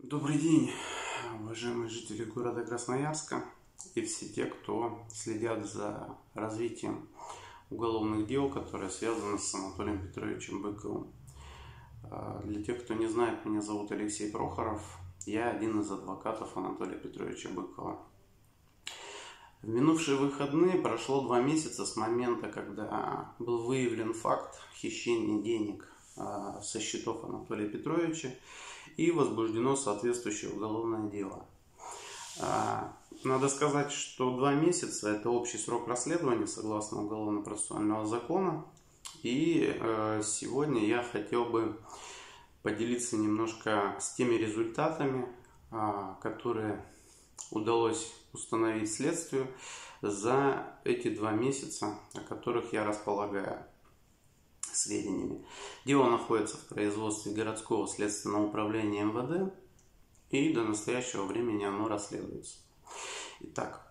Добрый день, уважаемые жители города Красноярска и все те, кто следят за развитием уголовных дел, которые связаны с Анатолием Петровичем Быковым. Для тех, кто не знает, меня зовут Алексей Прохоров, я один из адвокатов Анатолия Петровича Быкова. В минувшие выходные прошло 2 месяца с момента, когда был выявлен факт хищения денег со счетов Анатолия Петровича и возбуждено соответствующее уголовное дело. Надо сказать, что 2 месяца – это общий срок расследования согласно Уголовно-процессуального закона. И сегодня я хотел бы поделиться немножко с теми результатами, которые удалось установить следствию за эти 2 месяца, о которых я располагаю сведениями. Дело находится в производстве городского следственного управления МВД, и до настоящего времени оно расследуется. Итак,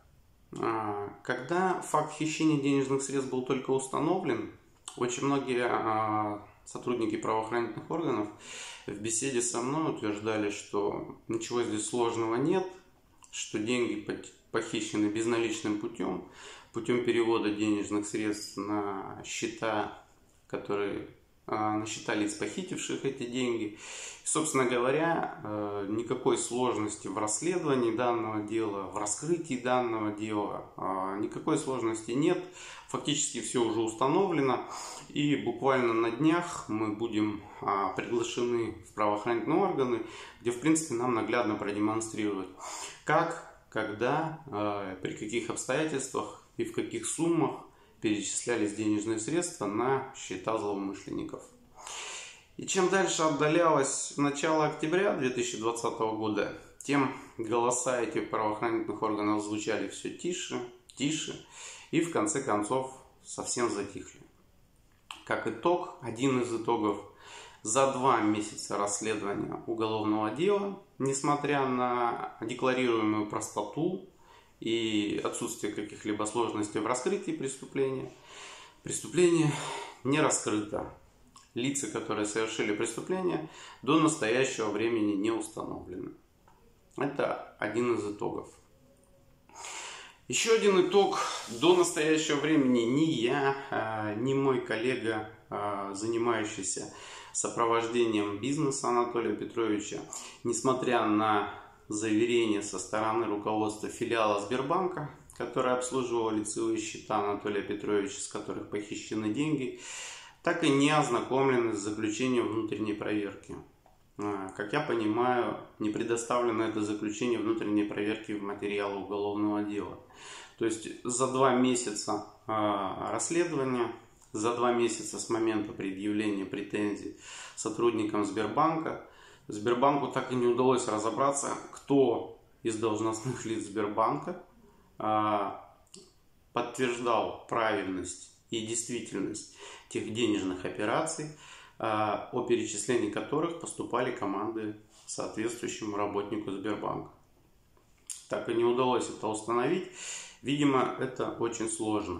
когда факт хищения денежных средств был только установлен, очень многие сотрудники правоохранительных органов в беседе со мной утверждали, что ничего здесь сложного нет, что деньги похищены безналичным путем перевода денежных средств на счета, на счета лиц, похитивших эти деньги. И, собственно говоря, никакой сложности в расследовании данного дела, в раскрытии данного дела, никакой сложности нет. Фактически все уже установлено. И буквально на днях мы будем приглашены в правоохранительные органы, где, в принципе, нам наглядно продемонстрируют, как, когда, при каких обстоятельствах и в каких суммах перечислялись денежные средства на счета злоумышленников. И чем дальше отдалялось начало октября 2020 года, тем голоса этих правоохранительных органов звучали все тише, и в конце концов совсем затихли. Как итог, один из итогов: за 2 месяца расследования уголовного дела, несмотря на декларируемую простоту и отсутствие каких-либо сложностей в раскрытии преступление не раскрыто. Лица, которые совершили преступление, до настоящего времени не установлены. Это один из итогов. Еще один итог: до настоящего времени ни я, ни мой коллега, занимающийся сопровождением бизнеса Анатолия Петровича, несмотря на заверение со стороны руководства филиала Сбербанка, который обслуживал лицевые счета Анатолия Петровича, с которых похищены деньги, так и не ознакомлены с заключением внутренней проверки. Как я понимаю, не предоставлено это заключение внутренней проверки в материалы уголовного дела. То есть за 2 месяца расследования, за 2 месяца с момента предъявления претензий сотрудникам Сбербанку так и не удалось разобраться, кто из должностных лиц Сбербанка подтверждал правильность и действительность тех денежных операций, о перечислении которых поступали команды соответствующему работнику Сбербанка. Так и не удалось это установить. Видимо, это очень сложно.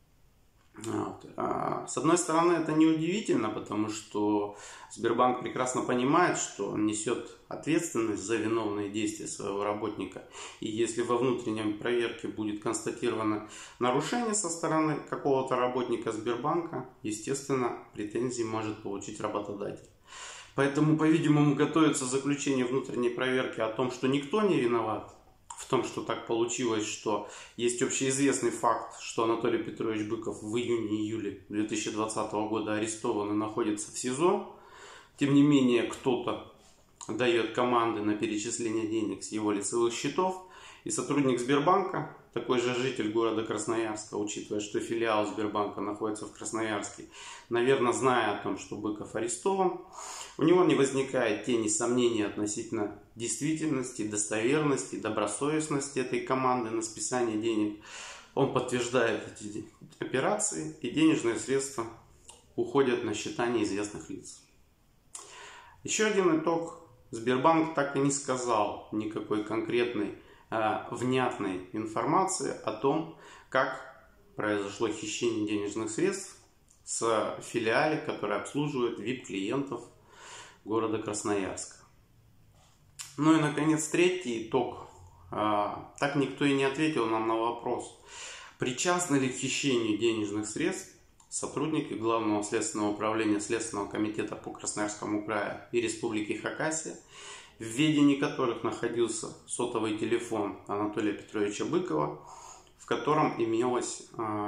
С одной стороны, это неудивительно, потому что Сбербанк прекрасно понимает, что он несет ответственность за виновные действия своего работника. И если во внутренней проверке будет констатировано нарушение со стороны какого-то работника Сбербанка, естественно, претензии может получить работодатель. Поэтому, по-видимому, готовится заключение внутренней проверки о том, что никто не виноват в том, что так получилось, что есть общеизвестный факт, что Анатолий Петрович Быков в июне-июле 2020 года арестован и находится в СИЗО. Тем не менее, кто-то дает команды на перечисление денег с его лицевых счетов, и сотрудник Сбербанка, такой же житель города Красноярска, учитывая, что филиал Сбербанка находится в Красноярске, наверное, зная о том, что Быков арестован, у него не возникает тени сомнений относительно действительности, достоверности, добросовестности этой команды на списание денег. Он подтверждает эти операции, и денежные средства уходят на счета неизвестных лиц. Еще один итог: Сбербанк так и не сказал никакой конкретной, внятной информации о том, как произошло хищение денежных средств с филиале, который обслуживает VIP-клиентов города Красноярска. Ну и, наконец, третий итог. Так никто и не ответил нам на вопрос, причастны ли к хищению денежных средств сотрудники Главного следственного управления Следственного комитета по Красноярскому краю и Республике Хакасия, в ведении которых находился сотовый телефон Анатолия Петровича Быкова, в котором имелась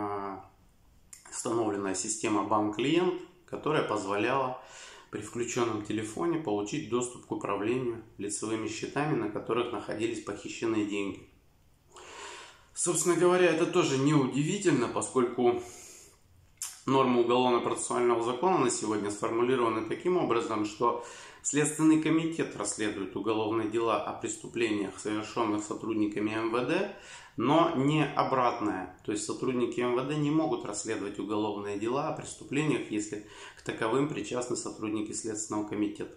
установленная система банк-клиент, которая позволяла при включенном телефоне получить доступ к управлению лицевыми счетами, на которых находились похищенные деньги. Собственно говоря, это тоже неудивительно, поскольку нормы Уголовно-процессуального закона на сегодня сформулированы таким образом, что Следственный комитет расследует уголовные дела о преступлениях, совершенных сотрудниками МВД, но не обратное. То есть сотрудники МВД не могут расследовать уголовные дела о преступлениях, если к таковым причастны сотрудники Следственного комитета.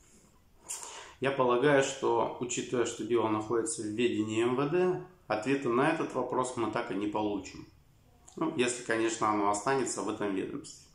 Я полагаю, что, учитывая, что дело находится в ведении МВД, ответа на этот вопрос мы так и не получим. Ну, если, конечно, оно останется в этом ведомстве.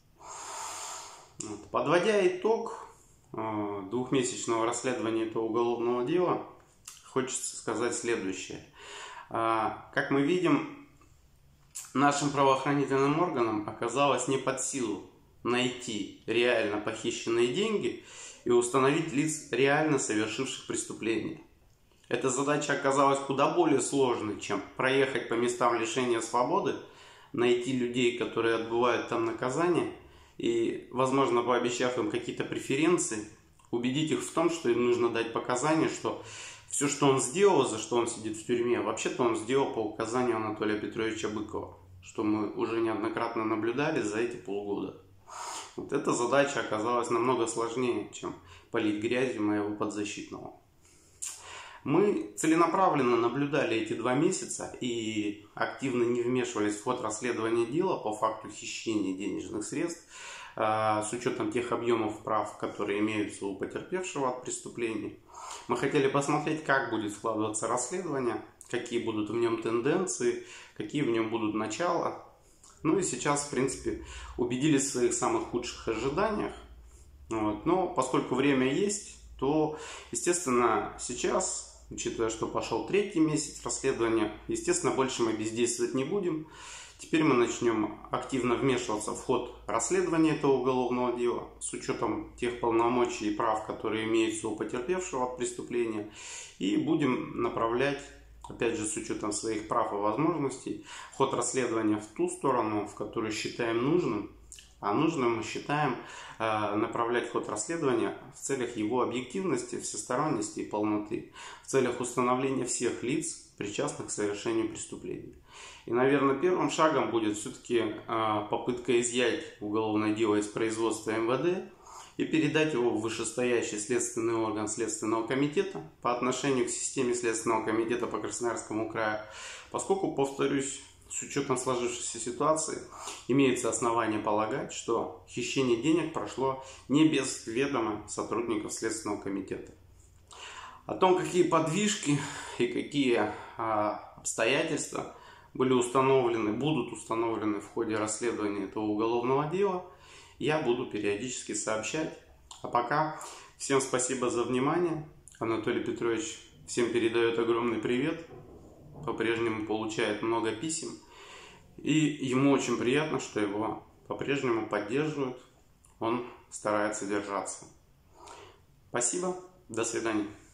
Подводя итог двухмесячного расследования этого уголовного дела, хочется сказать следующее. Как мы видим, нашим правоохранительным органам оказалось не под силу найти реально похищенные деньги и установить лиц, реально совершивших преступление. Эта задача оказалась куда более сложной, чем проехать по местам лишения свободы, найти людей, которые отбывают там наказание, и, возможно, пообещав им какие-то преференции, убедить их в том, что им нужно дать показания, что все, что он сделал, за что он сидит в тюрьме, вообще-то он сделал по указанию Анатолия Петровича Быкова, что мы уже неоднократно наблюдали за эти полгода. Вот эта задача оказалась намного сложнее, чем полить грязью моего подзащитного. Мы целенаправленно наблюдали эти 2 месяца и активно не вмешивались в ход расследования дела по факту хищения денежных средств с учетом тех объемов прав, которые имеются у потерпевшего от преступления. Мы хотели посмотреть, как будет складываться расследование, какие будут в нем тенденции, какие в нем будут начала. Ну и сейчас, в принципе, убедились в своих самых худших ожиданиях. Но поскольку время есть, то, естественно, сейчас, учитывая, что пошел 3-й месяц расследования, естественно, больше мы бездействовать не будем. Теперь мы начнем активно вмешиваться в ход расследования этого уголовного дела с учетом тех полномочий и прав, которые имеются у потерпевшего от преступления. И будем направлять, опять же, с учетом своих прав и возможностей, ход расследования в ту сторону, в которую считаем нужным. А нужным мы считаем направлять ход расследования в целях его объективности, всесторонности и полноты, в целях установления всех лиц, причастных к совершению преступлений. И, наверное, первым шагом будет все-таки попытка изъять уголовное дело из производства МВД и передать его в вышестоящий следственный орган Следственного комитета по отношению к системе Следственного комитета по Красноярскому краю, поскольку, повторюсь, с учетом сложившейся ситуации, имеется основание полагать, что хищение денег прошло не без ведома сотрудников Следственного комитета. О том, какие подвижки и какие обстоятельства были установлены, будут установлены в ходе расследования этого уголовного дела, я буду периодически сообщать. А пока всем спасибо за внимание. Анатолий Петрович всем передает огромный привет. По-прежнему получает много писем. И ему очень приятно, что его по-прежнему поддерживают. Он старается держаться. Спасибо. До свидания.